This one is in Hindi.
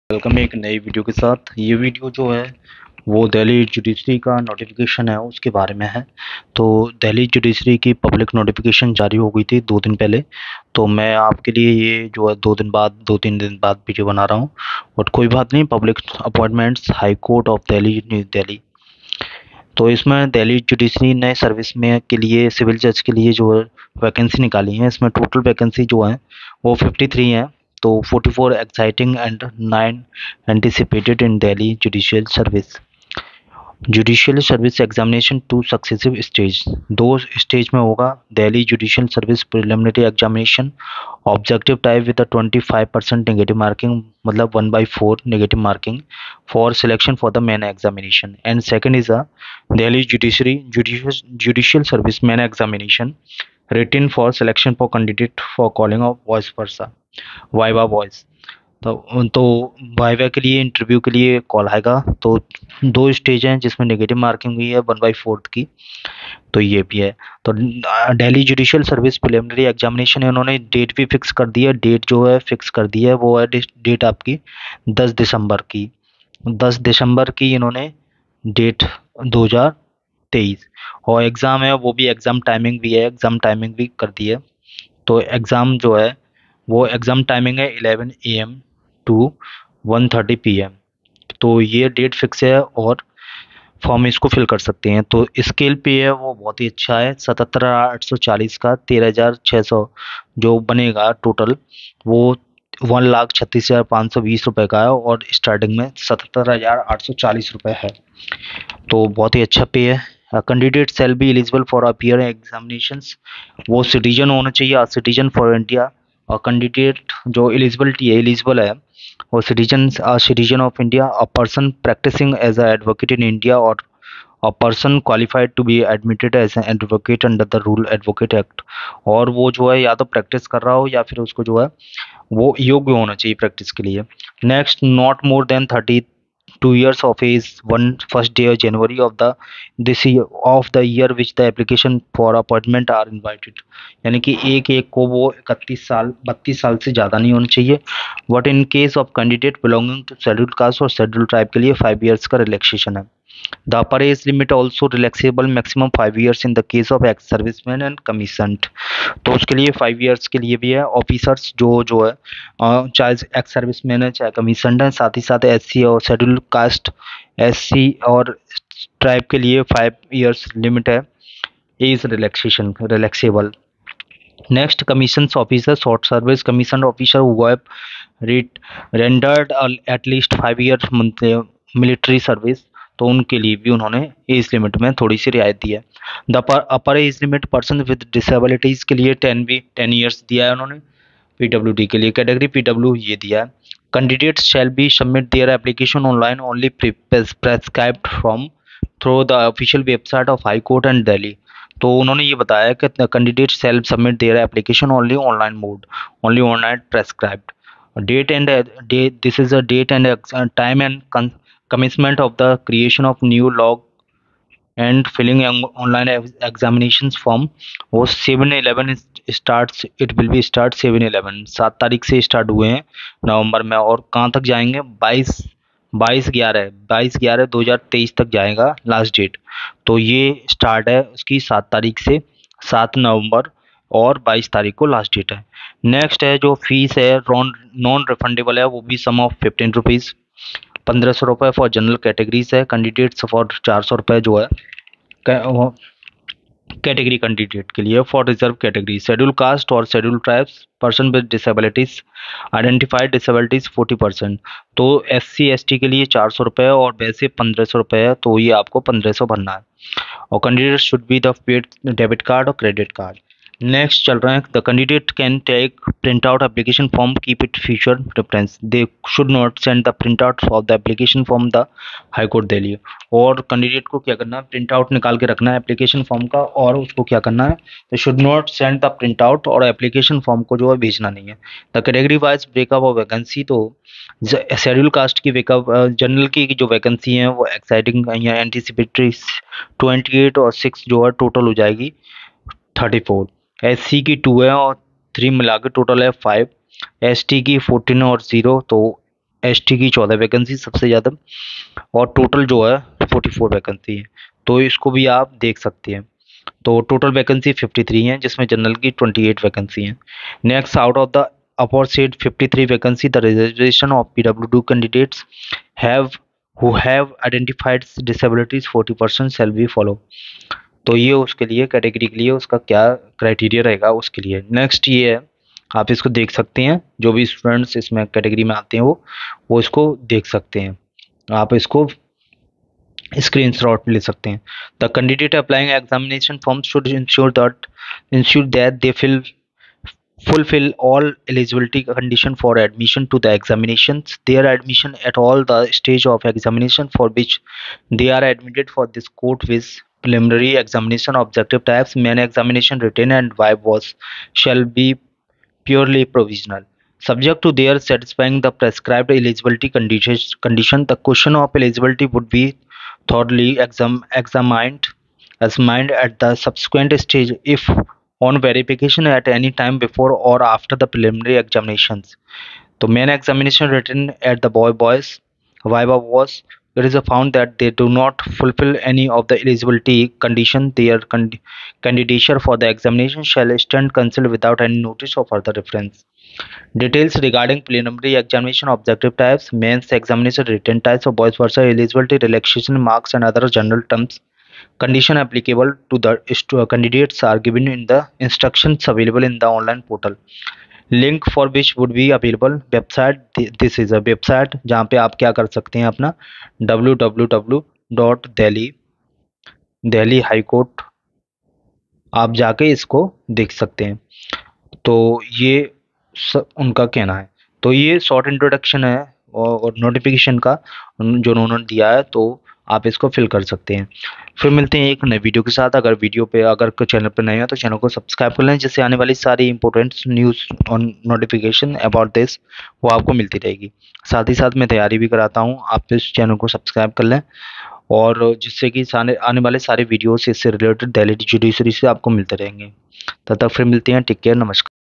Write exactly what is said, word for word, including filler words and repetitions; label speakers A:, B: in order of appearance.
A: वेलकम एक नई वीडियो के साथ। ये वीडियो जो है वो दिल्ली जुडिशरी का नोटिफिकेशन है उसके बारे में है। तो दिल्ली जुडिशरी की पब्लिक नोटिफिकेशन जारी हो गई थी दो दिन पहले। तो मैं आपके लिए ये जो है दो दिन बाद दो तीन दिन बाद वीडियो बना रहा हूँ। बट कोई बात नहीं, public appointments high court of Delhi new Delhi. तो इसमें दिल्ली जुडिशरी नए सर्विस में के लिए सिविल जज के लिए जो है वैकेंसी निकाली है। इसमें टोटल वैकेंसी जो है वो फिफ्टी थ्री है। तो forty four exciting and nine anticipated in Delhi judicial service. Judicial service examination two successive stage, दो स्टेज में होगा। Delhi judicial service preliminary examination objective type with twenty five percent negative marking, मतलब one by four negative marking for selection for the main examination. And second is a Delhi judiciary judicial service main examination written for selection for candidate for calling of voice versa viva voice. तो तो वाइवा के लिए इंटरव्यू के लिए कॉल आएगा। तो दो स्टेज हैं जिसमें नेगेटिव मार्किंग हुई है वन बाई फोर्थ की। तो ये भी है। तो Delhi judicial service preliminary examination है, उन्होंने डेट भी फिक्स कर दी है। डेट जो है फिक्स कर दी है वो है डेट आपकी दस दिसंबर की। दस दिसंबर की इन्होंने डेट दो हज़ार तेईस। और एग्ज़ाम है वो भी, एग्ज़ाम टाइमिंग भी है, एग्ज़ाम टाइमिंग भी कर दी है। तो एग्ज़ाम जो है वो एग्ज़ाम टाइमिंग है eleven A M to one thirty P M. तो ये डेट फिक्स है और फॉर्म इसको फिल कर सकते हैं। तो स्केल पे है वो बहुत ही अच्छा है, सतहत्तर आठ सौ चालीस का तेरह हज़ार छः सौ जो बनेगा टोटल वो वन लाख छत्तीस हज़ार पाँच सौ बीस रुपये का है। और स्टार्टिंग में सतहत्तर हज़ार आठ सौ चालीस रुपये है। तो बहुत ही अच्छा पे है। Candidate shall be eligible for appear examinations, वो सिटीजन होना चाहिए, सिटीजन फॉर इंडिया। और कैंडिडेट जो एलिजिबिलिटी है एलिजिबल है वो citizen citizen of India, a person practising as a advocate in India और a person qualified to be admitted as an advocate under the rule advocate act. और वो जो है या तो प्रैक्टिस कर रहा हो या फिर उसको जो है वो योग्य होना चाहिए प्रैक्टिस के लिए। Next, not more than thirty two years of age one first day of January of the this year of the year which the application for appointment are invited। यानी कि एक एक को वो इकतीस साल बत्तीस साल से ज़्यादा नहीं होना चाहिए। But in case of candidate belonging to schedule caste और शेड्यूल ट्राइब के लिए फाइव ईयर्स का रिलैक्सेशन है। The upper age limit also relaxable maximum five years in the case of ex serviceman and commissioned. तो उसके लिए फाइव ईयर्स के लिए भी है। ऑफिसर्स जो जो है अ, चाहे एक्स सर्विसमैन है चाहे कमीशनड है, साथ ही साथ एस सी और शेड्यूल कास्ट एस सी और ट्राइब के लिए फाइव ईयर्स लिमिट है age relaxation relaxable. Next, commission officer short service commission officer who have rendered at least five year military service, तो उनके लिए भी उन्होंने एज लिमिट में थोड़ी सी रियायत दी है। The upper age limit person with disabilities के लिए टेन भी टेन ईयर्स दिया है उन्होंने। पीडब्ल्यूडी के लिए कैटेगरी पीडब्ल्यू ये दिया है। Candidates shall be submit their application online only prescribed from through the official website of high court and Delhi. तो उन्होंने ये बताया कि candidate self submit their application only online mode only online prescribed date and date this is a date and time and commencement of the creation of new log and filling online examinations form वो seven eleven starts it will be start seven eleven सात तारीख से स्टार्ट हुए हैं नवंबर में। और कहाँ तक जाएंगे? बाईस बाईस ग्यारह बाईस ग्यारह दो हज़ार तेईस तक जाएगा लास्ट डेट। तो ये स्टार्ट है उसकी सात तारीख से, सात नवंबर, और बाईस तारीख को लास्ट डेट है। नेक्स्ट है जो फीस है नॉन नॉन रिफंडेबल है, वो भी सम ऑफ फिफ्टीन रुपीज़ पंद्रह सौ रुपये फॉर जनरल कैटेगरीज है। कैंडिडेट्स फॉर चार सौ रुपये जो है कैटेगरी कैंडिडेट के लिए। For reserve category schedule caste और schedule tribes person with disabilities identified disabilities forty percent. तो एस सी एस टी के लिए चार सौ रुपये और वैसे पंद्रह सौ रुपये है, तो ये आपको पंद्रह सौ भरना है। और candidate should be the paid debit card और क्रेडिट कार्ड। नेक्स्ट चल रहे हैं, the candidate can take print out application form keep it future reference, they should not send the print out of the application form the high court Delhi. और कैंडिडेट को क्या करना है? प्रिंट आउट निकाल के रखना है एप्लीकेशन फॉर्म का, और उसको क्या करना है? They should not send the print out, और एप्लीकेशन फॉर्म को जो है भेजना नहीं है। The category wise breakup of vacancy, तो शेड्यूल कास्ट की वेकअप जनरल की जो वैकेंसी है वो एक्साइटिंग या एंटीसिपेटरी ट्वेंटी एट और सिक्स जो है टोटल हो जाएगी थर्टी फोर। एस सी की टू है और थ्री मिला के टोटल है फाइव। एस टी की फोर्टीन और ज़ीरो, तो एस टी की चौदह वैकेंसी सबसे ज़्यादा, और टोटल जो है फोर्टी फोर वैकेंसी है, तो इसको भी आप देख सकते हैं। तो टोटल वैकेंसी फिफ्टी थ्री है, जिसमें जनरल की ट्वेंटी एट वैकेंसी है। Next, out of the opposite fifty three vacancy the reservation of P W D candidates have who have identified disabilities forty percent shall be follow. तो ये उसके लिए कैटेगरी के लिए उसका क्या क्राइटेरिया रहेगा उसके लिए। नेक्स्ट ये है, आप इसको देख सकते हैं, जो भी स्टूडेंट्स इसमें कैटेगरी में आते हैं वो वो इसको देख सकते हैं, आप इसको स्क्रीन शॉट ले सकते हैं। The candidate applying examination form should ensure that ensure that they fill fulfill all eligibility condition for admission to the examinations. Their admission at all the stage of examination for which they are admitted for this court with preliminary examination objective types, main examination, written and viva voce shall be purely provisional. Subject to their satisfying the prescribed eligibility conditions, condition, the question of eligibility would be thoroughly exam, examined examined at the subsequent stage if on verification at any time before or after the preliminary examinations. The main examination written at the boy boys viva was, it is found that they do not fulfill any of the eligibility condition, their con- candidature for the examination shall stand cancelled without any notice of further reference. Details regarding preliminary examination objective types, mains examination written types of vice versa, eligibility, relaxation marks and other general terms condition applicable to the stu- candidates are given in the instructions available in the online portal. Link for which would be available website. This is a website जहाँ पे आप क्या कर सकते हैं अपना W W W dot Delhi Delhi high court आप जाके इसको देख सकते हैं। तो ये सब उनका कहना है। तो ये शॉर्ट इंट्रोडक्शन है और नोटिफिकेशन का जो उन्होंने दिया है, तो आप इसको फिल कर सकते हैं। फिर मिलते हैं एक नए वीडियो के साथ। अगर वीडियो पे अगर चैनल पर नए हो तो चैनल को सब्सक्राइब कर लें, जिससे आने वाली सारी इंपॉर्टेंट न्यूज़ और नोटिफिकेशन अबाउट दिस वो आपको मिलती रहेगी। साथ ही साथ मैं तैयारी भी कराता हूँ, आप इस चैनल को सब्सक्राइब कर लें, और जिससे कि सारे आने वाले सारे वीडियोस इससे रिलेटेड दिल्ली जुडिशरी से आपको मिलते रहेंगे। तब तक फिर मिलते हैं। टेक केयर, नमस्कार।